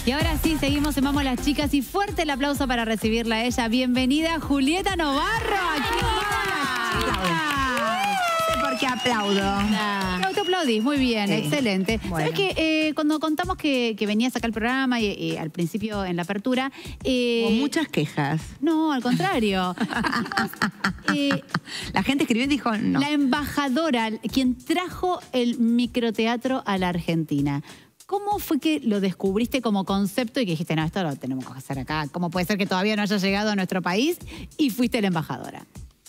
Y ahora sí, seguimos en Vamos las Chicas y fuerte el aplauso para recibirla a ella. Bienvenida, Julieta Novarro. Aquí ¿Por qué aplaudo? te aplaudís, muy bien, Sí. Excelente. Bueno. ¿Sabes que cuando contamos que venías acá al programa y al principio en la apertura... Con muchas quejas. No, al contrario. La gente escribió y dijo no. La embajadora, quien trajo el microteatro a la Argentina. ¿Cómo fue que lo descubriste como concepto y que dijiste, no, esto lo tenemos que hacer acá? ¿Cómo puede ser que todavía no haya llegado a nuestro país? Y fuiste la embajadora.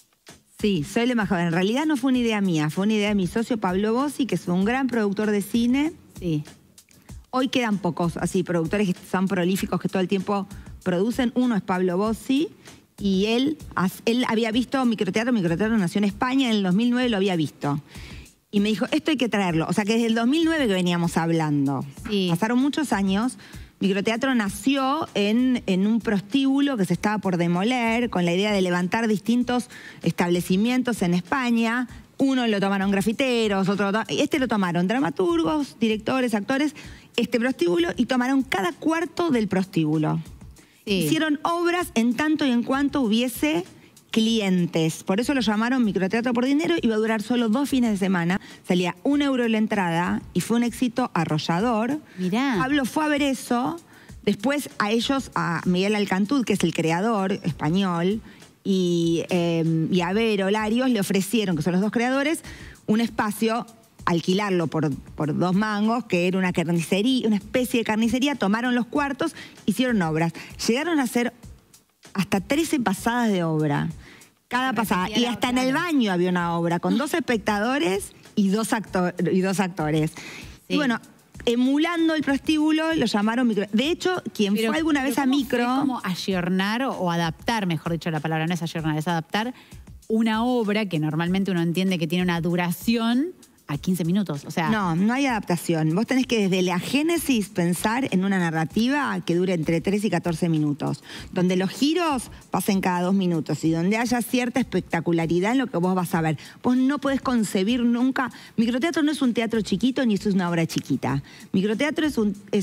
Sí, soy la embajadora. En realidad no fue una idea mía, fue una idea de mi socio Pablo Bossi, que es un gran productor de cine. Sí. Hoy quedan pocos así productores que son prolíficos, que todo el tiempo producen. Uno es Pablo Bossi y él había visto microteatro nació en España, en el 2009 lo había visto. Y me dijo, esto hay que traerlo. O sea que desde el 2009 que veníamos hablando. Sí. Pasaron muchos años. Microteatro nació en un prostíbulo que se estaba por demoler, con la idea de levantar distintos establecimientos en España. Uno lo tomaron grafiteros, otro lo tomaron dramaturgos, directores, actores, este prostíbulo, y tomaron cada cuarto del prostíbulo. Sí. Hicieron obras en tanto y en cuanto hubiese clientes. Por eso lo llamaron Microteatro por Dinero. Iba a durar solo 2 fines de semana. Salía €1 la entrada y fue un éxito arrollador. Mirá. Pablo fue a ver eso. Después a ellos, a Miguel Alcantud, que es el creador español, y a Vero Larios le ofrecieron, que son los dos creadores, un espacio, alquilarlo por 2 mangos, que era una carnicería, una especie de carnicería. Tomaron los cuartos, hicieron obras. Llegaron a hacer hasta 13 pasadas de obra. Cada pasada. Y hasta en el baño había una obra con 2 espectadores y dos actores. Sí. Y bueno, emulando el prostíbulo, lo llamaron micro. De hecho, quien fue alguna vez a micro... Fue como ayornar o adaptar, mejor dicho, la palabra no es ayornar, es adaptar una obra que normalmente uno entiende que tiene una duración a 15 minutos. O sea, No hay adaptación. Vos tenés que desde la génesis pensar en una narrativa que dure entre 3 y 14 minutos, donde los giros pasen cada 2 minutos y donde haya cierta espectacularidad en lo que vos vas a ver. Vos no podés concebir nunca... Microteatro no es un teatro chiquito ni es una obra chiquita. Microteatro es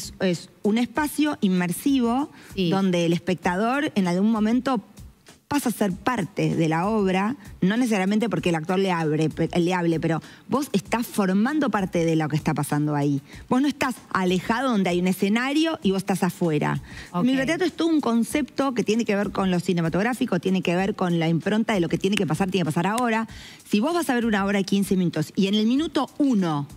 un espacio inmersivo, sí, donde el espectador en algún momento pasa a ser parte de la obra, no necesariamente porque el actor le hable, pero vos estás formando parte de lo que está pasando ahí. Vos no estás alejado donde hay un escenario y vos estás afuera. Okay. El microteatro es todo un concepto que tiene que ver con lo cinematográfico, tiene que ver con la impronta de lo que tiene que pasar ahora. Si vos vas a ver una obra de 15 minutos y en el minuto 1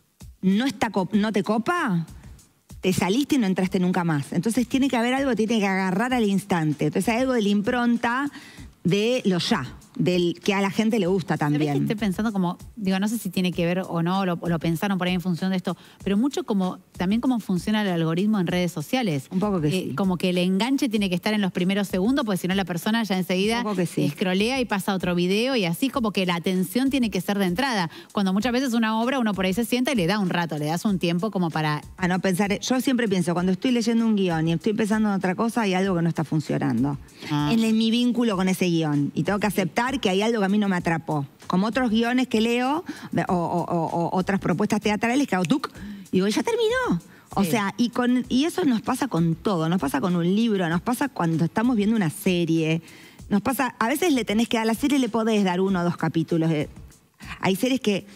no te copa, te saliste y no entraste nunca más. Entonces tiene que haber algo que tiene que agarrar al instante. Entonces hay algo de la impronta de lo ya, del que a la gente le gusta también. ¿Sabés que estoy pensando como, digo, no sé si tiene que ver o no, o lo pensaron por ahí en función de esto, pero mucho como, también cómo funciona el algoritmo en redes sociales. Un poco que sí. Como que el enganche tiene que estar en los primeros segundos, porque si no la persona ya enseguida escrolea y pasa a otro video, y así como que la atención tiene que ser de entrada. Cuando muchas veces una obra uno por ahí se sienta y le da un rato, le das un tiempo como para... A no pensar, yo siempre pienso, cuando estoy leyendo un guión y estoy pensando en otra cosa, hay algo que no está funcionando. En mi vínculo con ese guión. Y tengo que aceptar que hay algo que a mí no me atrapó. Como otros guiones que leo o otras propuestas teatrales que hago tuc y digo, ya terminó. Sí. O sea, y eso nos pasa con todo. Nos pasa con un libro, nos pasa cuando estamos viendo una serie. Nos pasa, a veces le tenés que dar a la serie, le podés dar 1 o 2 capítulos. Hay series que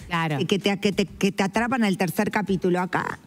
te atrapan al 3er capítulo. Acá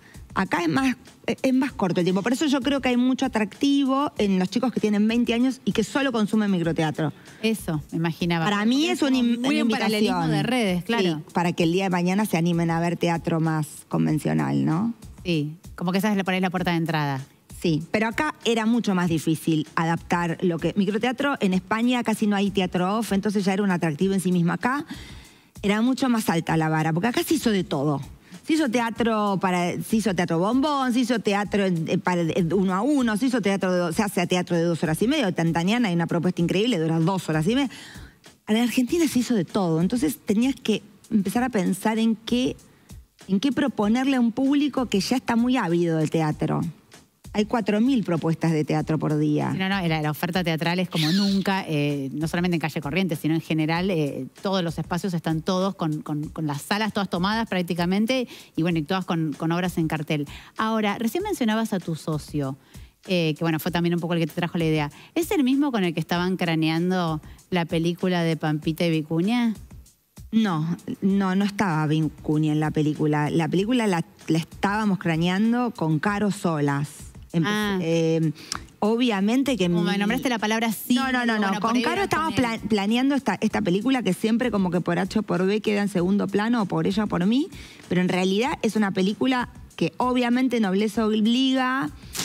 es más corto el tiempo. Por eso yo creo que hay mucho atractivo en los chicos que tienen 20 años y que solo consumen microteatro. Eso, me imaginaba. Para mí es una invitación. Paralelismo de redes, claro. Sí, para que el día de mañana se animen a ver teatro más convencional, ¿no? Sí, como que esa es por ahí la puerta de entrada. Sí, pero acá era mucho más difícil adaptar lo que... Microteatro en España casi no hay teatro off, entonces ya era un atractivo en sí mismo. Acá era mucho más alta la vara, porque acá se hizo de todo. Se hizo teatro bombón, se hizo teatro para 1 a 1, se hizo teatro, se hace teatro de 2 horas y media. De Tantaniana hay una propuesta increíble, dura 2 horas y media. En Argentina se hizo de todo, entonces tenías que empezar a pensar en qué proponerle a un público que ya está muy ávido del teatro. Hay 4.000 propuestas de teatro por día. Sí, no, la oferta teatral es como nunca, no solamente en Calle Corrientes, sino en general, todos los espacios están todos con las salas todas tomadas prácticamente y bueno, y todas con obras en cartel. Ahora, recién mencionabas a tu socio, que bueno, fue también un poco el que te trajo la idea. ¿Es el mismo con el que estaban craneando la película de Pampita y Vicuña? No estaba Vicuña en la película. La película la estábamos craneando con Caro solas. Obviamente que... Como me nombraste la palabra sí. No. Bueno, con Caro estábamos planeando esta película que siempre como que por H o por B queda en segundo plano, o por ella o por mí, pero en realidad es una película que obviamente Nobleza obliga.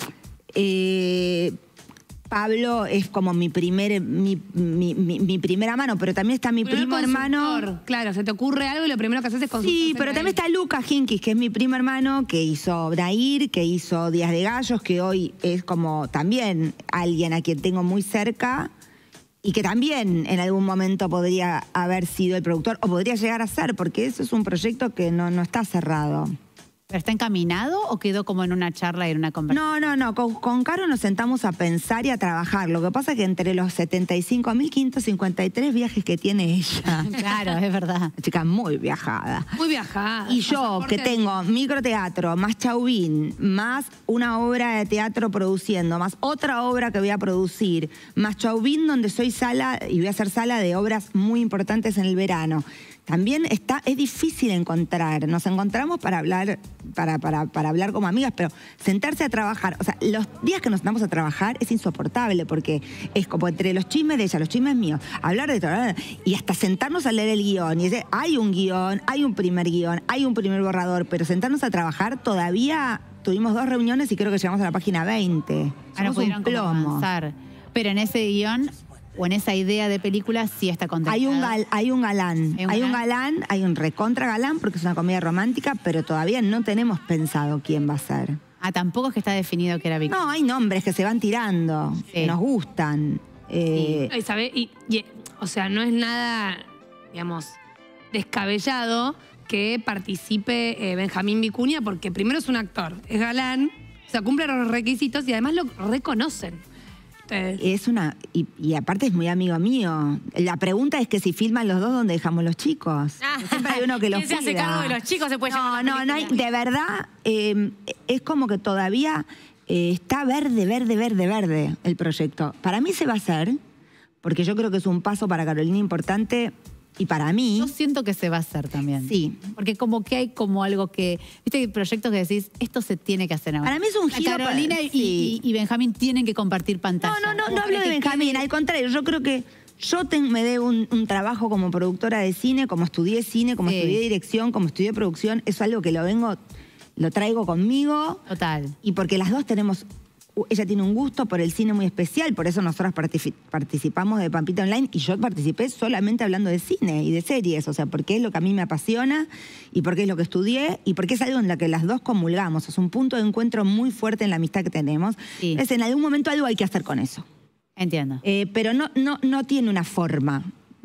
Pablo es como mi primera mano, pero también está mi primo hermano. Claro, se te ocurre algo y lo primero que haces es consultar. Sí, pero también está Lucas Hinkis, que es mi primo hermano, que hizo Dair, que hizo Días de Gallos, que hoy es como también alguien a quien tengo muy cerca y que también en algún momento podría haber sido el productor o podría llegar a ser, porque eso es un proyecto que no está cerrado. ¿Pero está encaminado o quedó como en una charla y en una conversación? No. Con Caro nos sentamos a pensar y a trabajar. Lo que pasa es que entre los 75.553 viajes que tiene ella... Claro, es verdad. Una chica muy viajada. Muy viajada. Y yo, que tengo microteatro, más Chauvin, más una obra de teatro produciendo, más otra obra que voy a producir, más Chauvin, donde soy sala y voy a hacer sala de obras muy importantes en el verano. También es difícil encontrar. Nos encontramos para hablar como amigas, pero sentarse a trabajar, o sea, los días que nos sentamos a trabajar es insoportable porque es como entre los chismes de ella, los chismes míos, hablar de todo, y hasta sentarnos a leer el guión y decir, hay un guión, hay un primer guión, hay un primer borrador, pero sentarnos a trabajar todavía tuvimos 2 reuniones y creo que llegamos a la página 20. Ahora pudieron como avanzar. Pero en ese guión o en esa idea de película sí está contemplado. Hay un galán, hay un recontra galán porque es una comedia romántica, pero todavía no tenemos pensado quién va a ser. Ah, tampoco es que está definido que era Vicuña. No, hay nombres que se van tirando, que nos gustan. O sea, no es nada, digamos, descabellado que participe Benjamín Vicuña, porque primero es un actor, es galán, o sea, cumple los requisitos y además lo reconocen. Y aparte es muy amigo mío. La pregunta es que si filman los dos, ¿dónde dejamos los chicos? Siempre hay uno que los cuida. ¿Quién se hace cargo de los chicos? Se puede No hay, de verdad, es como que todavía está verde el proyecto. Para mí se va a hacer, porque yo creo que es un paso para Carolina importante. Y para mí... Yo siento que se va a hacer también. Sí. Porque como que hay como algo que... Viste, hay proyectos que decís, esto se tiene que hacer ahora. Para mí es un giro... Carolina y Benjamín tienen que compartir pantalla. No hablo de Benjamín, al contrario, yo creo que yo me debo un trabajo como productora de cine, como estudié cine, como estudié dirección, como estudié producción. Eso es algo que lo traigo conmigo. Total. Y porque las dos tenemos... Ella tiene un gusto por el cine muy especial, por eso nosotros participamos de Pampita Online y yo participé solamente hablando de cine y de series, o sea, porque es lo que a mí me apasiona y porque es lo que estudié y porque es algo en lo que las dos comulgamos, es un punto de encuentro muy fuerte en la amistad que tenemos. Sí. En algún momento algo hay que hacer con eso. Entiendo. Pero no tiene una forma,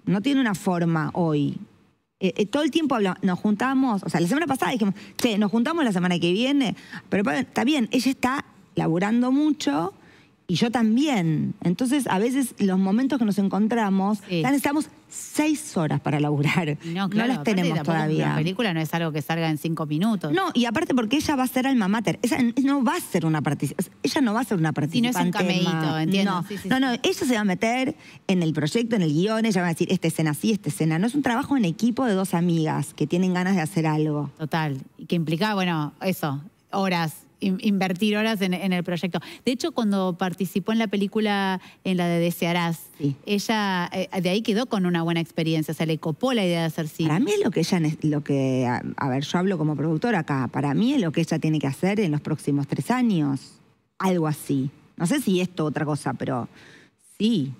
hoy. Todo el tiempo nos juntamos, o sea, la semana pasada dijimos, che, nos juntamos la semana que viene, pero está bien, ella está laburando mucho y yo también. Entonces, a veces los momentos que nos encontramos, necesitamos 6 horas para laburar. No, claro, no las tenemos todavía. La película no es algo que salga en 5 minutos. No, y aparte porque ella va a ser alma mater. Ella no va a ser una participante. Ella no va a ser una participante. Y no es un cameíto, entiendo. No, ella se va a meter en el proyecto, en el guión, ella va a decir, esta escena sí, esta escena. No es un trabajo en equipo de 2 amigas que tienen ganas de hacer algo. Total. Y que implicaba, bueno, eso, horas. Invertir horas en el proyecto. De hecho, cuando participó en la película, en la de Desearás, ella de ahí quedó con una buena experiencia, o sea, le copó la idea de hacer cine. Para mí es a ver, yo hablo como productora acá, para mí es lo que ella tiene que hacer en los próximos 3 años, algo así. No sé si esto otra cosa, pero sí.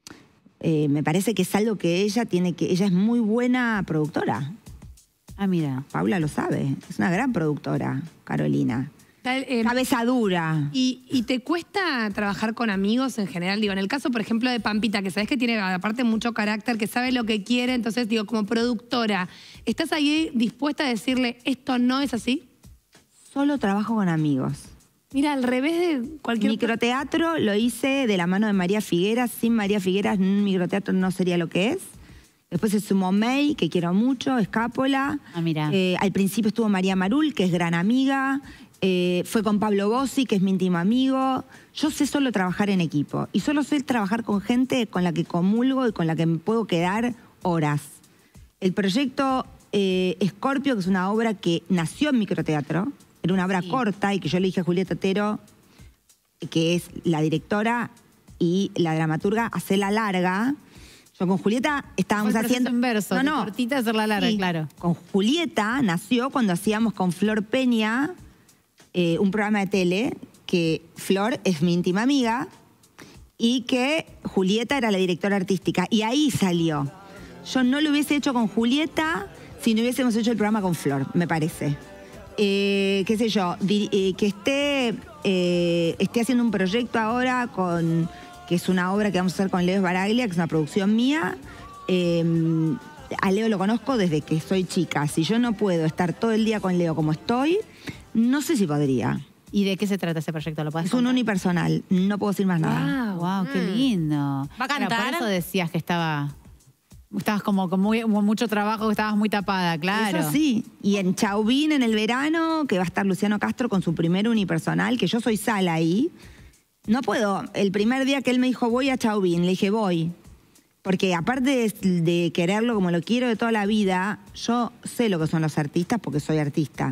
Me parece que es algo que ella es muy buena productora. Ah, mira. Paula lo sabe, es una gran productora, Carolina. Cabeza dura. ¿Y te cuesta trabajar con amigos en general? Digo, en el caso, por ejemplo, de Pampita, que sabes que tiene aparte mucho carácter, que sabe lo que quiere, entonces, digo, como productora, ¿estás ahí dispuesta a decirle, esto no es así? Solo trabajo con amigos. Mira, al revés de cualquier... Microteatro lo hice de la mano de María Figueras. Sin María Figueras, un microteatro no sería lo que es. Después se sumó May, que quiero mucho, Escápola. Ah, mira. Al principio estuvo María Marul, que es gran amiga. Fue con Pablo Bossi, que es mi íntimo amigo. Yo sé solo trabajar en equipo. Y solo sé trabajar con gente con la que comulgo y con la que me puedo quedar horas. El proyecto Escorpio, que es una obra que nació en microteatro, era una obra corta y que yo le dije a Julieta Otero, que es la directora y la dramaturga, hacerla larga. Yo con Julieta estábamos haciendo... inverso, no, cortita, hacerla larga, sí, claro. Con Julieta nació cuando hacíamos con Flor Peña un programa de tele, que Flor es mi íntima amiga y que Julieta era la directora artística. Y ahí salió. Yo no lo hubiese hecho con Julieta si no hubiésemos hecho el programa con Flor, me parece. Qué sé yo, que esté haciendo un proyecto ahora que es una obra que vamos a hacer con Leo Baraglia, que es una producción mía. A Leo lo conozco desde que soy chica. Si yo no puedo estar todo el día con Leo como estoy, no sé si podría. ¿Y de qué se trata ese proyecto? ¿Lo puedes contar? Es un unipersonal, no puedo decir más nada. Wow, qué lindo. ¿Va a cantar? Por eso decías que estabas como con mucho trabajo, que estabas muy tapada, claro. Eso sí. Y en Chauvin en el verano, que va a estar Luciano Castro con su primer unipersonal, que yo soy Sala ahí. No puedo. El primer día que él me dijo, voy a Chauvin, le dije, voy. Porque aparte de quererlo como lo quiero de toda la vida, yo sé lo que son los artistas porque soy artista.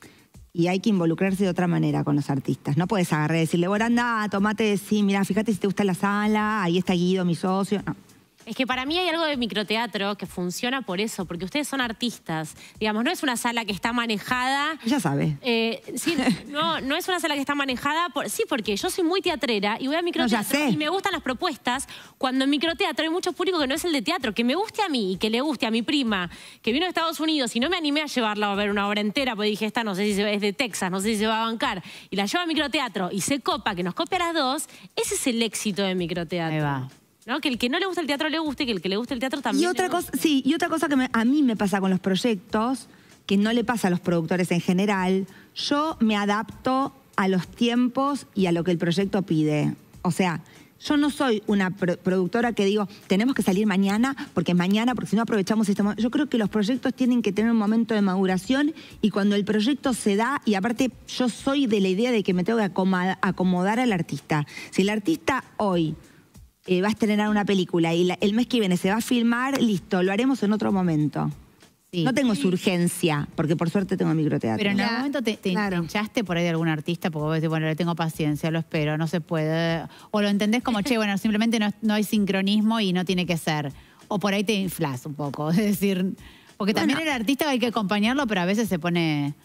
Y hay que involucrarse de otra manera con los artistas. No puedes agarrar y decirle, bueno, anda, tomate, sí, mira, fíjate si te gusta la sala, ahí está Guido, mi socio. No. Es que para mí hay algo de microteatro que funciona por eso, porque ustedes son artistas. Digamos, no es una sala que está manejada... Ya sabe. Sí, no es una sala que está manejada... Sí, porque yo soy muy teatrera y voy a microteatro y me gustan las propuestas. Cuando en microteatro hay mucho público que no es el de teatro, que me guste a mí y que le guste a mi prima, que vino de Estados Unidos y no me animé a llevarla a ver una obra entera, porque dije, esta no sé si es de Texas, no sé si se va a bancar, y la llevo a microteatro y se copa, que nos copia a las dos, ese es el éxito de microteatro. Ahí va. ¿No? Que el que no le gusta el teatro le guste, que el que le guste el teatro también. Y otra cosa, sí, y otra cosa que a mí me pasa con los proyectos, que no le pasa a los productores en general, yo me adapto a los tiempos y a lo que el proyecto pide. O sea, yo no soy una productora que digo, tenemos que salir mañana, porque si no aprovechamos este momento. Yo creo que los proyectos tienen que tener un momento de maduración y cuando el proyecto se da, y aparte yo soy de la idea de que me tengo que acomodar al artista. Si el artista hoy... va a estrenar una película y el mes que viene se va a filmar, listo, lo haremos en otro momento. Sí. No tengo su urgencia, porque por suerte tengo microteatro. Pero en algún momento te hinchaste por ahí de algún artista, porque vos decís, bueno, le tengo paciencia, lo espero, no se puede. O lo entendés como, che, bueno, simplemente no hay sincronismo y no tiene que ser. O por ahí te inflás un poco, es decir, porque también el artista hay que acompañarlo, pero a veces se pone...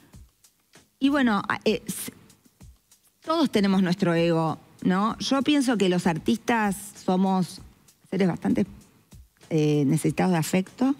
Y bueno, todos tenemos nuestro ego, ¿no? Yo pienso que los artistas somos seres bastante necesitados de afecto.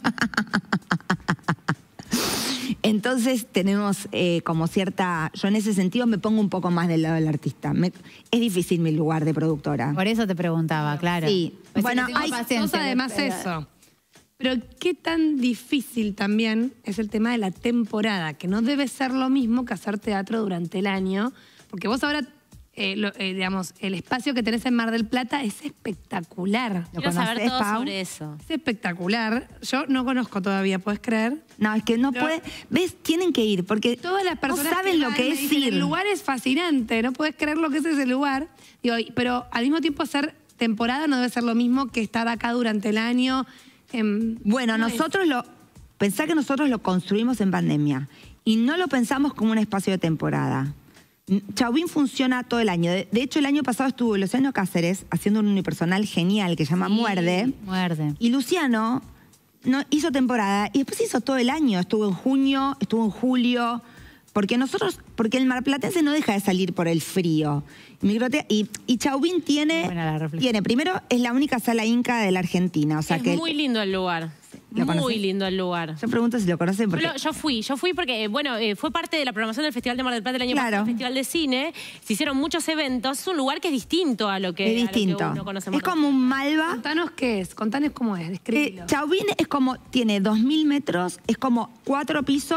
Entonces tenemos como cierta... Yo en ese sentido me pongo un poco más del lado del artista. Es difícil mi lugar de productora. Por eso te preguntaba, claro. Sí. Pues bueno, hay cosas además eso. Pero qué tan difícil también es el tema de la temporada, que no debe ser lo mismo que hacer teatro durante el año, porque vos ahora... digamos, el espacio que tenés en Mar del Plata es espectacular. Quiero saber todo sobre eso. Es espectacular. Yo no conozco todavía, ¿puedes creer? No, es que no puede... ¿Ves? Tienen que ir, porque todas las personas no saben lo que es ir. El lugar es fascinante, no puedes creer lo que es ese lugar. Digo, pero al mismo tiempo hacer temporada no debe ser lo mismo que estar acá durante el año. Bueno, pensá que nosotros lo construimos en pandemia y no lo pensamos como un espacio de temporada. Chauvin funciona todo el año. De hecho, el año pasado estuvo Luciano Cáceres haciendo un unipersonal genial que se llama Muerde. Y Luciano hizo temporada y después hizo todo el año. Estuvo en junio, estuvo en julio. Porque el marplatense no deja de salir por el frío. Y Chauvin primero, es la única sala inca de la Argentina. O sea es muy lindo el lugar. Muy lindo el lugar. Yo pregunto si lo conocen porque... Yo fui porque, bueno, fue parte de la programación del Festival de Mar del Plata el año pasado, el Festival de Cine. Se hicieron muchos eventos. Es un lugar que es distinto a lo que, uno conoce. Es como un Malva. Contanos qué es, contanos cómo es, descríbelo. Chauvin es como, tiene 2000 metros, es como 4 pisos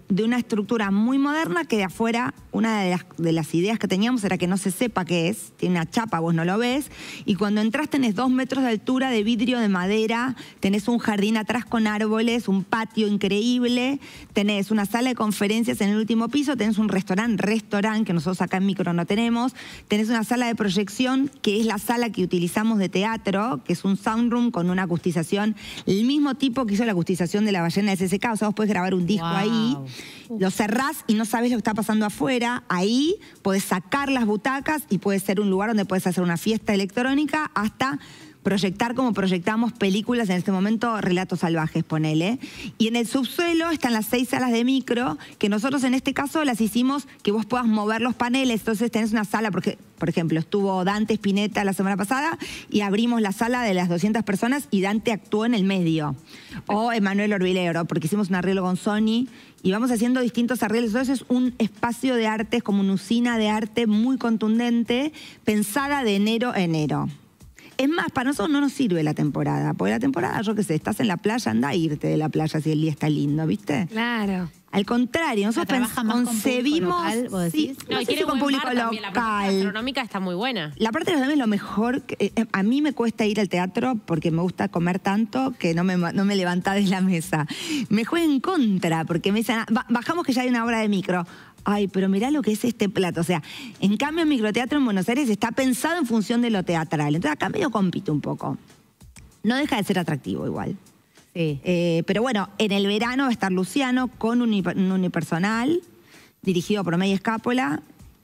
de una estructura muy moderna que de afuera, una de las ideas que teníamos era que no se sepa qué es, tiene una chapa, vos no lo ves, y cuando entras tenés 2 metros de altura de vidrio de madera, tenés un jardín atrás con árboles, un patio increíble, tenés una sala de conferencias en el último piso, tenés un restaurante que nosotros acá en Micro no tenemos, tenés una sala de proyección que es la sala que utilizamos de teatro, que es un sound room con una acustización, el mismo tipo que hizo la acustización de La ballena de SSK, o sea, vos podés grabar un disco ahí, lo cerrás y no sabés lo que está pasando afuera, ahí podés sacar las butacas y puede ser un lugar donde puedes hacer una fiesta electrónica hasta proyectar como proyectamos películas en este momento, Relatos Salvajes, ponele. Y en el subsuelo están las 6 salas de micro, que nosotros en este caso las hicimos que vos puedas mover los paneles, entonces tenés una sala, porque, por ejemplo, estuvo Dante Spinetta la semana pasada y abrimos la sala de las 200 personas y Dante actuó en el medio. O Emanuel Orbilero, porque hicimos un arreglo con Sony y vamos haciendo distintos arreglos. Entonces es un espacio de arte, es como una usina de arte muy contundente, pensada de enero a enero. Es más, para nosotros no nos sirve la temporada, porque la temporada, yo qué sé, estás en la playa, anda a irte de la playa si el día está lindo, ¿viste? Claro. Al contrario, nosotros concebimos... Sí, no, y tiene con público local. La parte gastronómica está muy buena. La parte de los es lo mejor. A mí me cuesta ir al teatro porque me gusta comer tanto que no me levanta de la mesa. Me juega en contra porque me dicen, bajamos que ya hay una hora de micro. Ay, pero mirá lo que es este plato. O sea, en cambio el microteatro en Buenos Aires está pensado en función de lo teatral. Entonces acá medio compite un poco. No deja de ser atractivo igual. Sí. Pero bueno, en el verano va a estar Luciano con un unipersonal dirigido por May Escápola.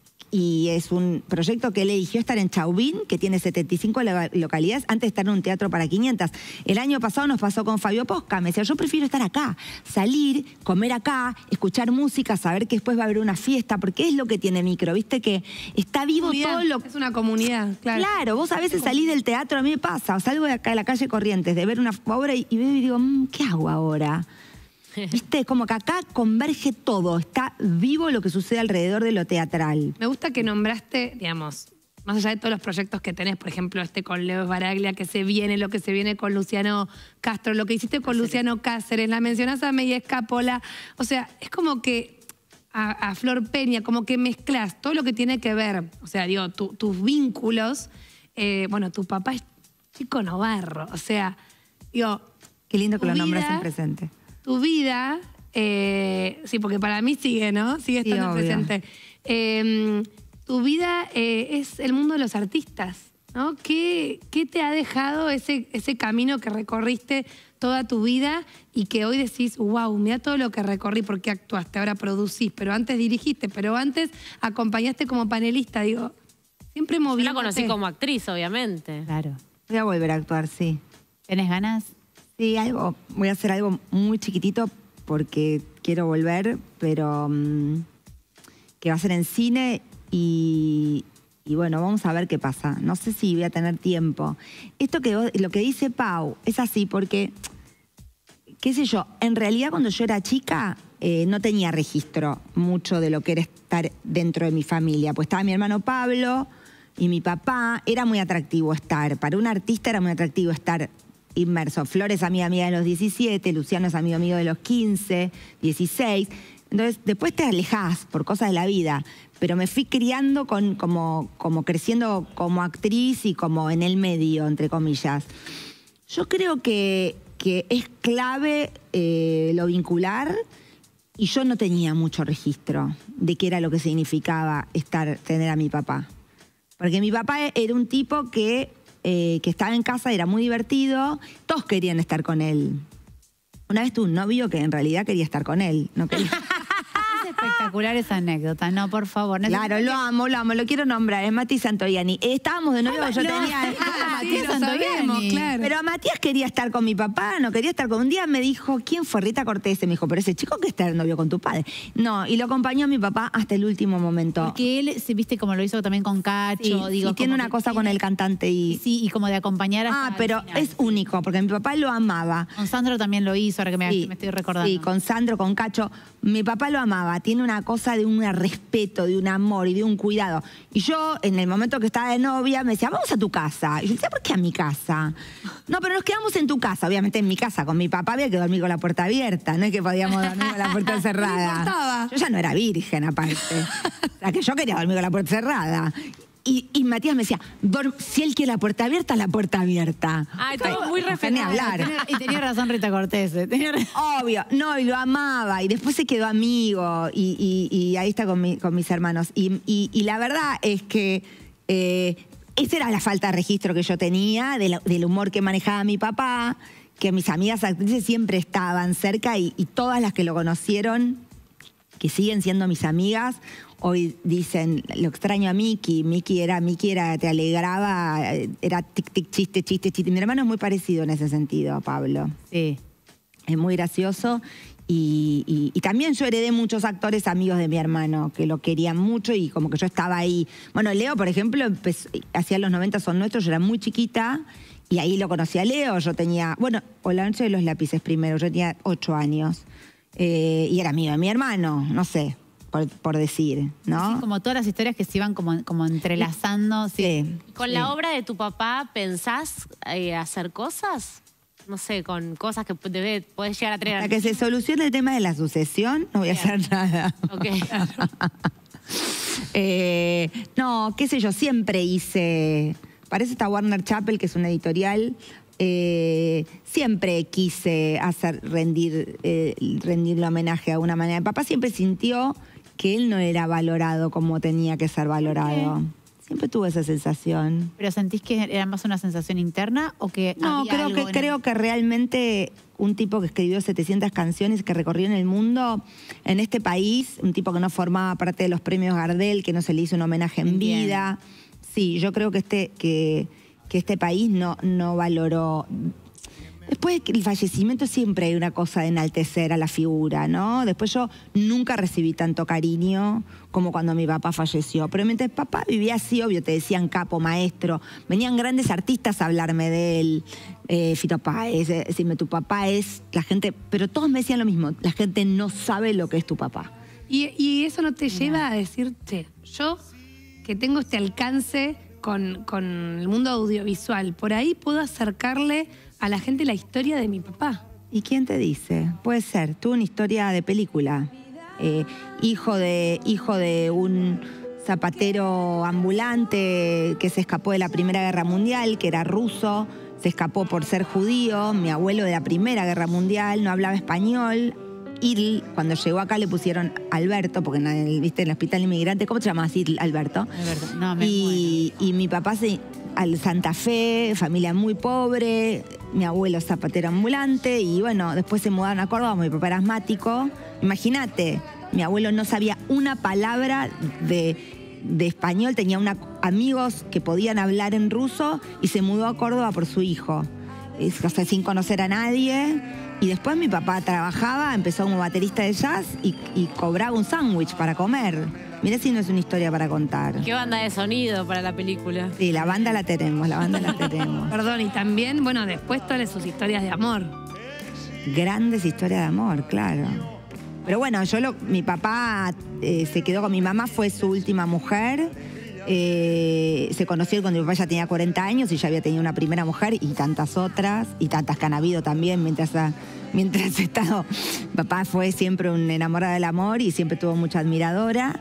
Y es un proyecto que él eligió estar en Chauvin, que tiene 75 localidades, antes de estar en un teatro para 500. El año pasado nos pasó con Fabio Posca. Me decía, yo prefiero estar acá, salir, comer acá, escuchar música, saber que después va a haber una fiesta, porque es lo que tiene micro, ¿viste? Que está vivo todo lo... Es una comunidad, claro. Claro, vos a veces salís del teatro, a mí me pasa, o salgo de acá de la calle Corrientes, de ver una obra y veo y digo, ¿qué hago ahora? ¿Viste? Como que acá converge todo, está vivo lo que sucede alrededor de lo teatral. Me gusta que nombraste, digamos, más allá de todos los proyectos que tenés, por ejemplo, con Leo Baraglia, que se viene, lo que se viene con Luciano Castro, lo que hiciste con Luciano Cáceres, la mencionás a May Escápola. O sea, es como que a Flor Peña, como que mezclas todo lo que tiene que ver, o sea, digo, tus vínculos. Bueno, tu papá es Chico Novarro, o sea, digo... Qué lindo que lo nombras en presente. Tu vida, sí, porque para mí sigue, ¿no? Sigue estando presente. Tu vida es el mundo de los artistas, ¿no? ¿Qué te ha dejado ese camino que recorriste toda tu vida y que hoy decís, wow, mira todo lo que recorrí, porque actuaste, ahora producís, pero antes dirigiste, pero antes acompañaste como panelista, digo, siempre moviéndote. Yo la conocí como actriz, obviamente. Claro. Voy a volver a actuar, sí. ¿Tenés ganas? Sí, voy a hacer algo muy chiquitito porque quiero volver, pero que va a ser en cine y bueno, vamos a ver qué pasa. No sé si voy a tener tiempo. Lo que dice Pau es así porque, qué sé yo, en realidad cuando yo era chica no tenía registro mucho de lo que era estar dentro de mi familia. Pues estaba mi hermano Pablo y mi papá. Era muy atractivo estar. Para un artista era muy atractivo estar inmerso. Flor es amiga mía de los 17, Luciano es amigo mío de los 15, 16. Entonces, después te alejás por cosas de la vida. Pero me fui criando como creciendo como actriz y como en el medio, entre comillas. Yo creo que es clave lo vincular y yo no tenía mucho registro de qué era lo que significaba tener a mi papá. Porque mi papá era un tipo que estaba en casa, era muy divertido, todos querían estar con él. Una vez tuve un novio que en realidad quería estar con él, no quería... Es espectacular esa anécdota, no, por favor. Claro, lo amo, lo quiero nombrar, es Mati Santoianni. Estábamos de novio, yo tenía... Matías Santoianni. Claro. Pero Matías quería estar con mi papá, no quería estar con... Un día me dijo, ¿quién fue? Rita Cortés. Me dijo, pero ese chico que está de novio con tu padre. No, y lo acompañó a mi papá hasta el último momento. Porque él, viste, como lo hizo también con Cacho. Sí, digo, y tiene una cosa con el cantante y... Sí, y como de acompañar hasta pero el final. es único, porque mi papá lo amaba. Con Sandro también lo hizo, ahora que me estoy recordando. Sí, con Sandro, con Cacho. Mi papá lo amaba. tiene una cosa de un respeto, de un amor y de un cuidado. Y yo, en el momento que estaba de novia, me decía, vamos a tu casa. Y yo decía, ¿por qué a mi casa? No, pero nos quedamos en tu casa. Obviamente en mi casa, con mi papá había que dormir con la puerta abierta. No es que podíamos dormir con la puerta cerrada. Yo ya no era virgen, aparte. O sea, que yo quería dormir con la puerta cerrada. Y Matías me decía, si él quiere la puerta abierta. Ay, todo muy respetado. Hablar. Y tenía razón Rita Cortés. Obvio, no, y lo amaba. Y después se quedó amigo. Y ahí está con mis hermanos. Y la verdad es que esa era la falta de registro que yo tenía, del humor que manejaba mi papá, que mis amigas actrices siempre estaban cerca y todas las que lo conocieron, que siguen siendo mis amigas, hoy dicen, lo extraño a Miki. Miki era, te alegraba, era tic, tic, chiste, chiste, chiste. Mi hermano es muy parecido en ese sentido a Pablo. Sí. Es muy gracioso. Y también yo heredé muchos actores amigos de mi hermano que lo querían mucho y como que yo estaba ahí. Bueno, Leo, por ejemplo, hacía los 90 Son Nuestros, yo era muy chiquita y ahí lo conocí a Leo. Yo tenía, o La Noche de los Lápices primero, yo tenía 8 años. Y era amigo de mi hermano, no sé. Por decir, ¿no? Sí, como todas las historias que se iban como entrelazando. Sí. ¿Con la obra de tu papá pensás hacer cosas? No sé, con cosas que podés llegar a tener. Hasta que se solucione el tema de la sucesión, no voy a hacer nada. Ok. No, qué sé yo, siempre hice. Para eso está Warner Chappell, que es una editorial. Siempre quise rendirle homenaje de alguna manera. Mi papá siempre sintió que él no era valorado como tenía que ser valorado. Siempre tuve esa sensación. ¿Pero sentís que era más una sensación interna o que no, había creo que realmente un tipo que escribió 700 canciones, que recorrió en el mundo, en este país, un tipo que no formaba parte de los premios Gardel, que no se le hizo un homenaje en vida. Sí, yo creo que este país no valoró. Después del fallecimiento siempre hay una cosa de enaltecer a la figura, ¿no? Después yo nunca recibí tanto cariño como cuando mi papá falleció. Pero mientras papá vivía así, obvio, te decían capo, maestro. Venían grandes artistas a hablarme de él. Fito Páez, decirme, tu papá es... La gente... Pero todos me decían lo mismo. La gente no sabe lo que es tu papá. Y eso no te lleva a decir, che, yo que tengo este alcance con el mundo audiovisual, por ahí puedo acercarle a la gente la historia de mi papá. ¿Y quién te dice? Puede ser. Tuvo una historia de película. Hijo de un zapatero ambulante que se escapó de la Primera Guerra Mundial, que era ruso, se escapó por ser judío. Mi abuelo de la Primera Guerra Mundial no hablaba español. Y cuando llegó acá le pusieron Alberto, porque en el hospital inmigrante, ¿cómo te llamas Alberto? Alberto, no, y mi papá al Santa Fe, familia muy pobre, mi abuelo zapatero ambulante, y bueno, después se mudaron a Córdoba, mi papá era asmático. Imagínate, mi abuelo no sabía una palabra de español, tenía amigos que podían hablar en ruso y se mudó a Córdoba por su hijo, o sea, sin conocer a nadie. Y después mi papá trabajaba, empezó como baterista de jazz y cobraba un sándwich para comer. Mirá si no es una historia para contar. ¿Qué banda de sonido para la película? Sí, la banda la tenemos. Perdón, y también, bueno, después todas sus historias de amor. Grandes historias de amor, claro. Pero bueno, mi papá se quedó con mi mamá, fue su última mujer. Se conoció cuando mi papá ya tenía 40 años y ya había tenido una primera mujer y tantas otras, y tantas que han habido también mientras he estado. Mi papá fue siempre un enamorado del amor y siempre tuvo mucha admiradora,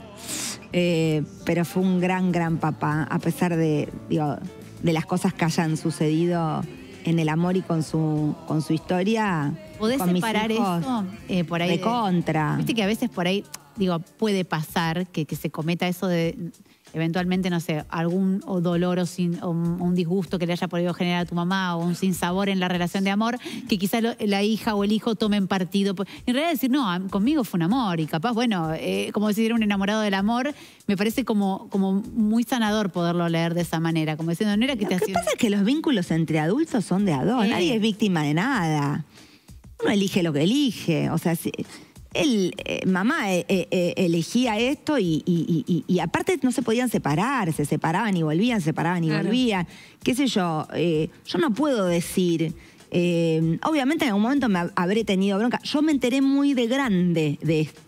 pero fue un gran papá, a pesar de las cosas que hayan sucedido en el amor y con su historia. ¿Podés con separar mis hijos, eso por ahí? De contra. Viste que a veces por ahí, puede pasar que se cometa eso de eventualmente, no sé, algún dolor o un disgusto que le haya podido generar a tu mamá o un sinsabor en la relación de amor, que quizás la hija o el hijo tomen partido. En realidad decir, no, conmigo fue un amor y capaz, bueno, como decir, era un enamorado del amor, me parece como muy sanador poderlo leer de esa manera, como diciendo, no era que te hacía... Lo que pasa es que los vínculos entre adultos son de a dos, nadie es víctima de nada. Uno elige lo que elige, o sea... mamá elegía esto y aparte no se podían separar, se separaban y volvían, volvían. Qué sé yo, yo no puedo decir, obviamente en algún momento me habré tenido bronca. Yo me enteré muy de grande de esto.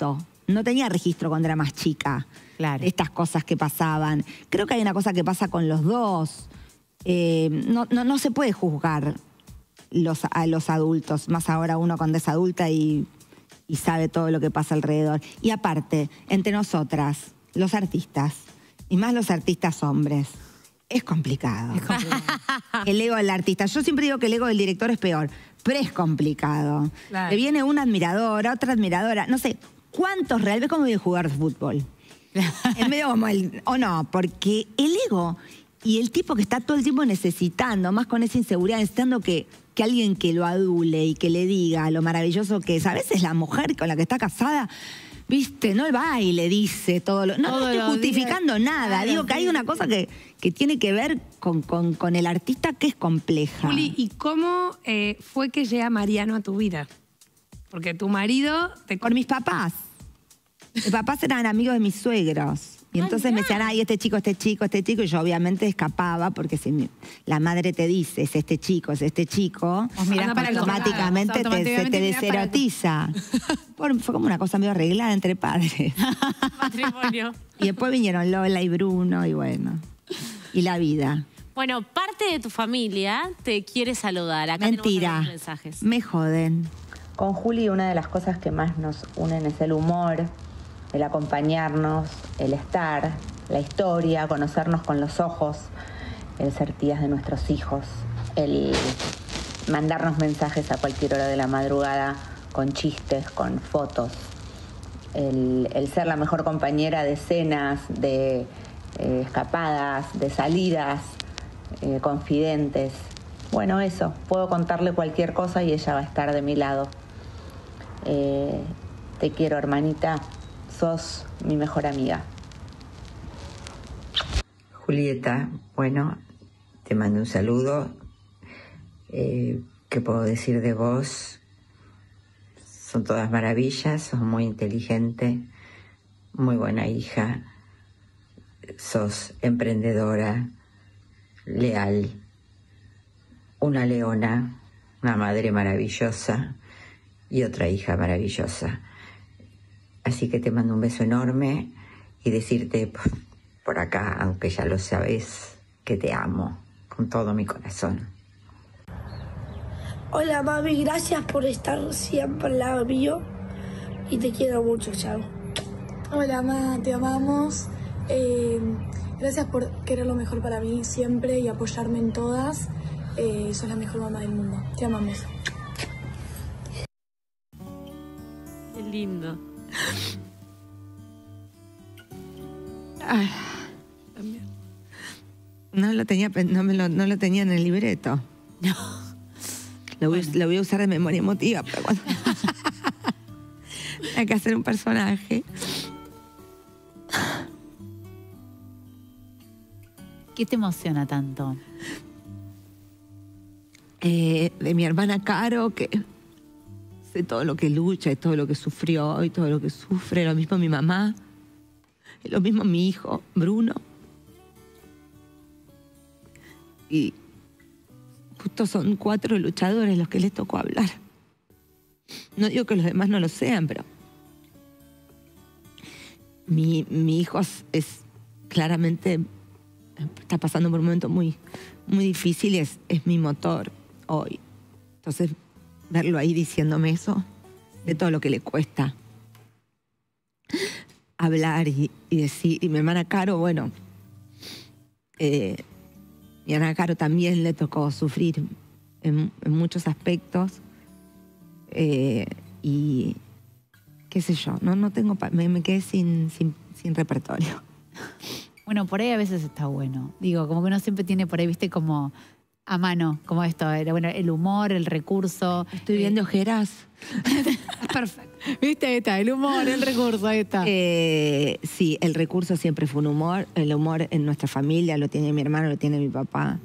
no tenía registro cuando era más chica. Claro. Estas cosas que pasaban. Creo que hay una cosa que pasa con los dos. No se puede juzgar a los adultos, más ahora uno cuando es adulta y sabe todo lo que pasa alrededor. Y aparte, entre nosotras, los artistas, y más los artistas hombres, es complicado. El ego del artista. Yo siempre digo que el ego del director es peor, pero es complicado. Claro. Te viene una admiradora, otra admiradora, no sé, ¿cuántos realmente como de jugar fútbol? Es medio como o no, porque el ego y el tipo que está todo el tiempo necesitando, más con esa inseguridad, necesitando que alguien que lo adule y que le diga lo maravilloso que es. A veces la mujer con la que está casada, viste, no va y le dice todo lo... No estoy justificando nada. Claro, digo que hay una cosa que tiene que ver con el artista que es compleja. Juli, ¿y cómo fue que llega Mariano a tu vida? Porque tu marido... Por mis papás. Mis papás eran amigos de mis suegros. Y entonces me decían, ay, este chico. Y yo obviamente escapaba, porque si la madre te dice, es este chico, automáticamente se te deserotiza. Fue como una cosa medio arreglada entre padres. Matrimonio. Y después vinieron Lola y Bruno y bueno, y la vida. Bueno, parte de tu familia te quiere saludar. Acá Mentira, tenemos mensajes. me joden. Con Juli una de las cosas que más nos unen es el humor, el acompañarnos, el estar, la historia, conocernos con los ojos, el ser tías de nuestros hijos, el mandarnos mensajes a cualquier hora de la madrugada con chistes, con fotos, el ser la mejor compañera de cenas, de escapadas, de salidas, confidentes. Bueno, eso, puedo contarle cualquier cosa y ella va a estar de mi lado. Te quiero, hermanita. Sos mi mejor amiga. Julieta, bueno, te mando un saludo. ¿Qué puedo decir de vos? Son todas maravillas, sos muy inteligente, muy buena hija, sos emprendedora, leal, una leona, una madre maravillosa y otra hija maravillosa. Así que te mando un beso enorme y decirte por acá, aunque ya lo sabes, que te amo con todo mi corazón. Hola mami, gracias por estar siempre al lado mío y te quiero mucho, chao. Hola mamá, te amamos. Gracias por querer lo mejor para mí siempre y apoyarme en todas. Sos la mejor mamá del mundo. Te amamos. Qué lindo. Ay, no lo tenía en el libreto. No. Lo voy a usar de memoria emotiva, pero cuando hay que hacer un personaje. ¿Qué te emociona tanto? De mi hermana Caro, que sé todo lo que lucha y todo lo que sufrió y todo lo que sufre. Lo mismo mi mamá, y lo mismo mi hijo, Bruno. Y justo son 4 luchadores los que les tocó hablar. No digo que los demás no lo sean, pero mi hijo es claramente, está pasando por un momento muy, muy difícil y es mi motor hoy. Entonces, verlo ahí diciéndome eso, de todo lo que le cuesta hablar y decir. Y mi hermana Caro, bueno, mi hermana Caro también le tocó sufrir en muchos aspectos. Y qué sé yo, no tengo, me quedé sin repertorio. Bueno, por ahí a veces está bueno. Digo, como que uno siempre tiene por ahí, viste, como a mano, como esto. Bueno, el humor, el recurso. Estoy viendo ojeras. Perfecto. ¿Viste? Ahí está, el humor, el recurso, ahí está. Sí, el recurso siempre fue un humor. El humor en nuestra familia lo tiene mi hermano, lo tiene mi papá.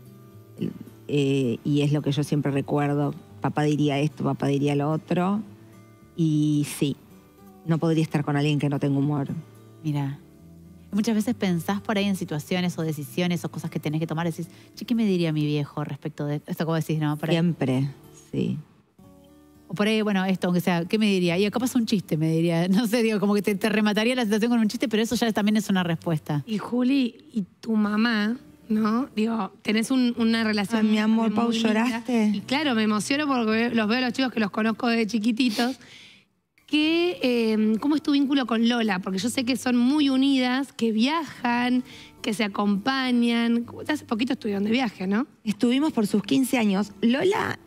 Y es lo que yo siempre recuerdo. Papá diría esto, papá diría lo otro. Y sí, no podría estar con alguien que no tenga humor. Mira, muchas veces pensás por ahí en situaciones o decisiones o cosas que tenés que tomar y decís, che, ¿qué me diría mi viejo respecto de esto? Como decís, ¿no? Siempre, sí. O por ahí, bueno, esto, aunque sea, ¿qué me diría? Y acá pasa un chiste, me diría. No sé, digo, como que te remataría la situación con un chiste, pero eso ya también es una respuesta. Y Juli, y tu mamá, ¿no? Digo, tenés una relación... Ay, mi amor, muy Pau, linda. ¿lloraste? Y claro, me emociono porque los veo a los chicos que los conozco desde chiquititos. ¿Cómo es tu vínculo con Lola? Porque yo sé que son muy unidas, que viajan, que se acompañan. Hace poquito estuvieron de viaje, ¿no? Estuvimos por sus 15 años. Lola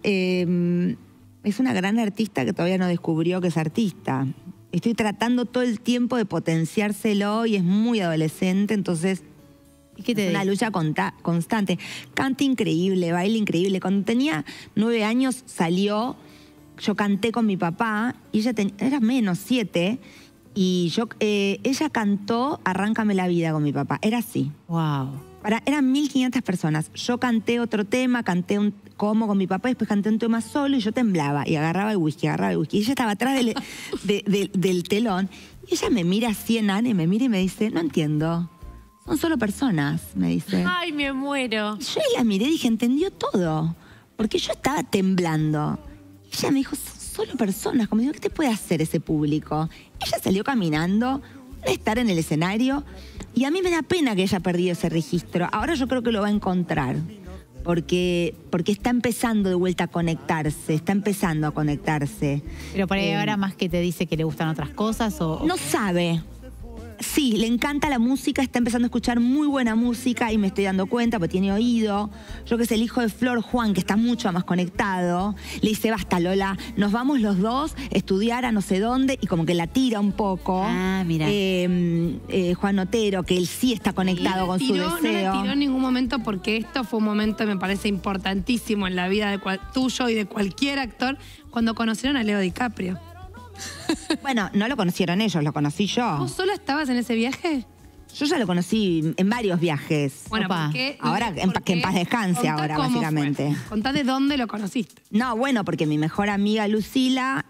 es una gran artista que todavía no descubrió que es artista. Estoy tratando todo el tiempo de potenciárselo y es muy adolescente, entonces ¿Y qué te es una lucha constante. Canta increíble, baila increíble. Cuando tenía 9 años salió, yo canté con mi papá y ella era menos 7 y ella cantó Arráncame la vida con mi papá. Era así. Wow. Eran 1.500 personas. Yo canté otro tema, canté un como con mi papá, y después canté un tema solo y yo temblaba y agarraba el whisky. Y ella estaba atrás del telón y ella me mira así enana y me mira y me dice, no entiendo, son solo personas, me dice. Ay, me muero. Y yo la miré y dije, entendió todo, porque yo estaba temblando. Y ella me dijo, solo personas, como digo, ¿qué te puede hacer ese público? Ella salió caminando, de estar en el escenario, y a mí me da pena que haya perdido ese registro. Ahora yo creo que lo va a encontrar, porque está empezando de vuelta a conectarse, está empezando a conectarse. Pero por ahí ahora más que te dice que le gustan otras cosas o... No sabe. Sí, le encanta la música, está empezando a escuchar muy buena música y me estoy dando cuenta porque tiene oído. Yo que sé, el hijo de Flor, Juan, que está mucho más conectado, le dice, basta Lola, nos vamos los dos a estudiar a no sé dónde, y como que la tira un poco. Ah, mira. Juan Otero, que él sí está conectado con su deseo. No la tiró en ningún momento porque esto fue un momento, me parece, importantísimo en la vida de tuyo y de cualquier actor, cuando conocieron a Leo DiCaprio. Bueno, no lo conocieron ellos, lo conocí yo. ¿Vos solo estabas en ese viaje? Yo ya lo conocí en varios viajes. Bueno, Opa. Ahora, que en paz descanse ahora, básicamente. Contá de dónde lo conociste. No, bueno, porque mi mejor amiga Lucila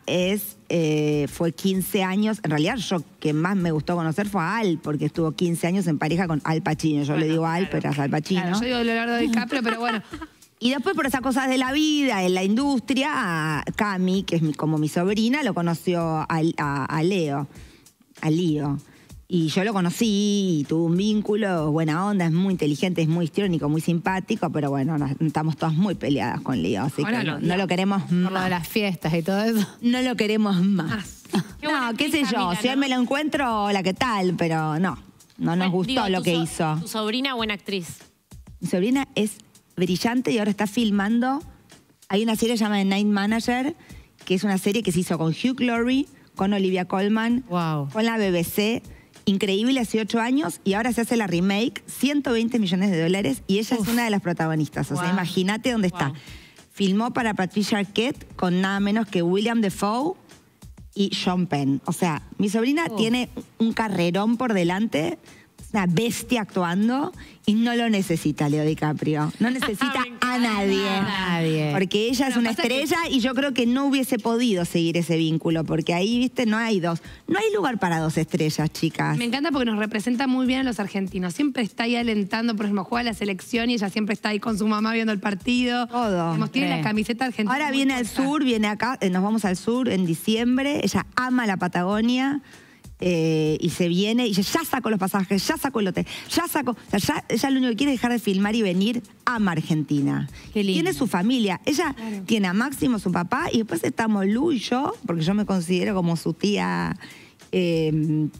fue 15 años. En realidad, yo que más me gustó conocer fue a Al, porque estuvo 15 años en pareja con Al Pacino. Yo le digo Al, pero es Al Pacino. Claro, yo digo Leonardo DiCaprio, pero bueno. Y después, por esas cosas de la vida, en la industria, Cami, que es como mi sobrina, lo conoció a Leo, a Lío. Y yo lo conocí y tuve un vínculo, buena onda, es muy inteligente, es muy histriónico, muy simpático, pero bueno, estamos todas muy peleadas con Lío, así que no lo queremos Por lo más. de las fiestas y todo eso. No lo queremos más. No, qué sé yo, si hoy me lo encuentro, hola, ¿qué tal? Pero no nos gustó lo que hizo. Tu sobrina, buena actriz. Mi sobrina es brillante y ahora está filmando. Hay una serie llamada The Night Manager, que es una serie que se hizo con Hugh Laurie, con Olivia Colman, con la BBC. Increíble, hace 8 años, y ahora se hace la remake, $120 millones, y ella es una de las protagonistas. O sea, imagínate dónde está. Filmó para Patricia Arquette con nada menos que William Dafoe y Sean Penn. O sea, mi sobrina tiene un carrerón por delante, una bestia actuando, y no lo necesita Leo DiCaprio. No necesita a nadie. Porque ella es una estrella y yo creo que no hubiese podido seguir ese vínculo, porque ahí, viste, no hay lugar para 2 estrellas, chicas. Me encanta porque nos representa muy bien a los argentinos. Siempre está ahí alentando, por ejemplo, juega la selección y ella siempre está ahí con su mamá viendo el partido. Todo. Tiene la camiseta argentina. Ahora viene al sur, viene acá, nos vamos al sur en diciembre. Ella ama la Patagonia. Y se viene y ya sacó los pasajes, ya sacó el hotel, ella lo único que quiere es dejar de filmar y venir, ama Argentina. Qué lindo. Tiene su familia, ella tiene a Máximo, su papá, y después estamos Lu y yo, porque yo me considero como su tía, y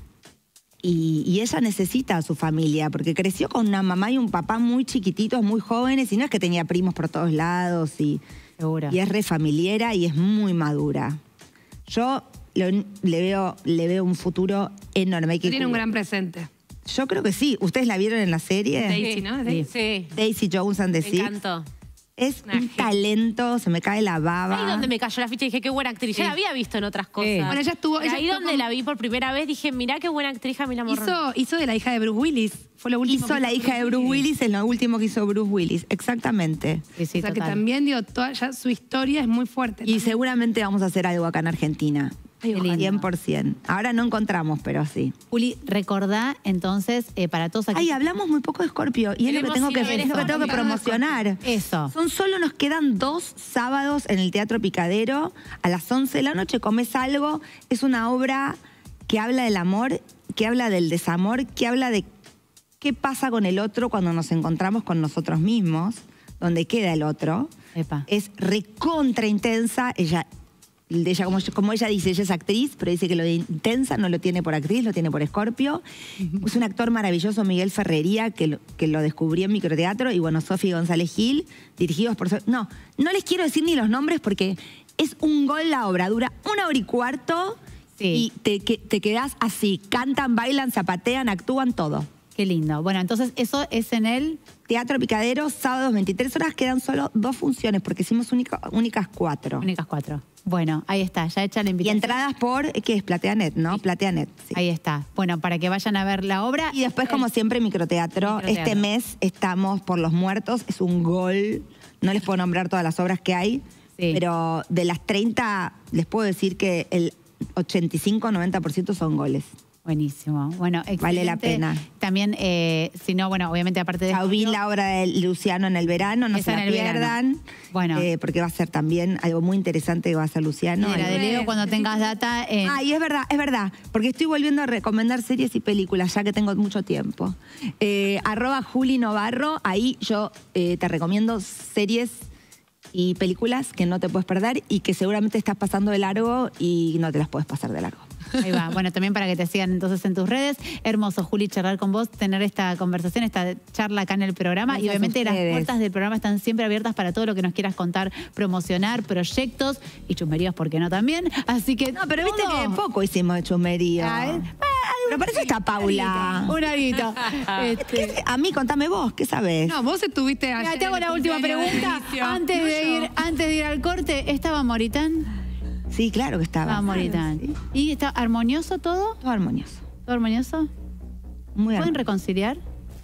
ella necesita a su familia, porque creció con una mamá y un papá muy chiquititos, muy jóvenes, y no es que tenía primos por todos lados, y es re familiera y es muy madura. Yo le veo un futuro enorme. Tiene un gran presente. Yo creo que sí. ¿Ustedes la vieron en la serie? Daisy, ¿no? Sí. Daisy Jones and the Six. Me encantó. Es un talento, se me cae la baba. Ahí donde me cayó la ficha y dije, qué buena actriz. Ya la había visto en otras cosas. Bueno, ella estuvo... Ahí donde la vi por primera vez dije, mirá qué buena actriz Jamila Morrón. Hizo de la hija de Bruce Willis. Fue lo último. Hizo la hija de Bruce Willis, en lo último que hizo Bruce Willis. Exactamente. Sí, o sea total. que también, digo, ya su historia es muy fuerte. Y seguramente vamos a hacer algo acá en Argentina. Qué lindo. 100%. Ahora no encontramos, pero sí. Juli, recordá entonces para todos aquí. Ay, hablamos muy poco de Scorpio y es lo que tengo que promocionar. Eso. Solo nos quedan 2 sábados en el Teatro Picadero. A las 11 de la noche comes algo. Es una obra que habla del amor, que habla del desamor, que habla de qué pasa con el otro cuando nos encontramos con nosotros mismos, donde queda el otro. Epa. Es recontra intensa. Ella, como ella dice, ella es actriz, pero dice que lo de intensa no lo tiene por actriz, lo tiene por Scorpio. Es un actor maravilloso, Miguel Ferrería, que lo descubrí en microteatro, y bueno, Sofi González Gil, dirigidos por... No les quiero decir ni los nombres porque es un gol la obra, dura 1 hora y cuarto, sí. Y te quedás así, cantan, bailan, zapatean, actúan, todo. Qué lindo. Bueno, entonces eso es en el Teatro Picadero, sábados 23 horas, quedan solo 2 funciones porque hicimos únicas 4. Únicas 4. Bueno, ahí está, ya hecha la invitación. Y entradas por, ¿qué es? Plateanet, ¿no? Sí. Plateanet, sí. Ahí está. Bueno, para que vayan a ver la obra. Y después, como siempre, microteatro. Este mes estamos por Los Muertos, es un gol. No les puedo nombrar todas las obras que hay, pero de las 30 les puedo decir que el 85-90% son goles. Buenísimo. Bueno, excelente. Vale la pena. También, si no, bueno, obviamente aparte de... Vi la obra de Luciano en el verano, no se la pierdan. Bueno. Porque va a ser también algo muy interesante que va a hacer Luciano. La de Leo cuando tengas data. Y es verdad, porque estoy volviendo a recomendar series y películas, ya que tengo mucho tiempo. @JuliNovarro, ahí yo te recomiendo series y películas que no te puedes perder y que seguramente estás pasando de largo y no te las puedes pasar de largo. Ahí va. Bueno, también para que te sigan entonces en tus redes. Hermoso, Juli, charlar con vos, tener esta conversación, esta charla acá en el programa. Gracias. Y obviamente las puertas del programa están siempre abiertas para todo lo que nos quieras contar, promocionar, proyectos y chusmerías, ¿por qué no también? Así que... No, pero viste que poco hicimos de chusmería. Pero para eso está Paula. Un arito. A mí, contame vos, ¿qué sabés? No, vos estuviste ayer. Mira, te hago la última pregunta. Antes de ir al corte, ¿estaba Moritán? Sí, claro que estaba. Estaba Moritán. Sí. ¿Y está armonioso todo? Todo armonioso. ¿Todo armonioso? Muy ¿Pueden reconciliar?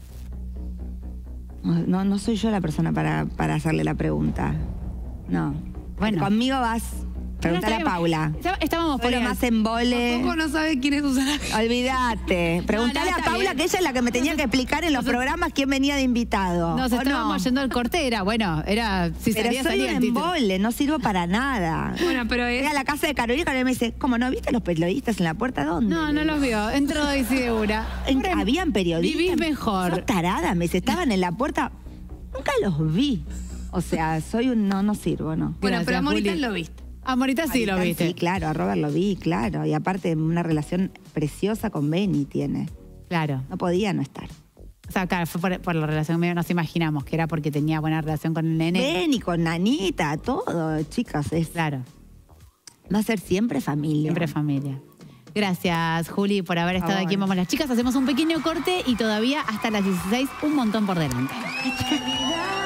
No soy yo la persona para hacerle la pregunta. No. Bueno. Conmigo vas... Preguntale a Paula. Estábamos por más embole. Tampoco no sabe quién es Susana. Olvídate. Preguntale a Paula, bien, que ella es la que me tenía que explicar en los programas quién venía de invitado. Nos estábamos yendo al corte, era si pero soy un embole, no sirvo para nada. Bueno, pero Voy a la casa de Carolina me dice, ¿cómo no viste los periodistas en la puerta? ¿Dónde? No los vio. Entró y sí de una. Habían periodistas. Vivís mejor. Sos tarada, me dice, estaban en la puerta. Nunca los vi. O sea, soy un... No sirvo, no. Bueno, Gracias, pero a Moritán Juli. lo viste. A Moritán sí lo viste. Sí, claro, a Robert lo vi, claro. Y aparte, una relación preciosa con Benny tiene. Claro. No podía no estar. O sea, claro, fue por la relación medio nos imaginamos que era porque tenía buena relación con el nene. Benny, con Nanita, todo, chicas. Claro. Va a ser siempre familia. Siempre familia. Gracias, Juli, por haber estado aquí. Vamos las chicas, hacemos un pequeño corte y todavía hasta las 16 un montón por delante.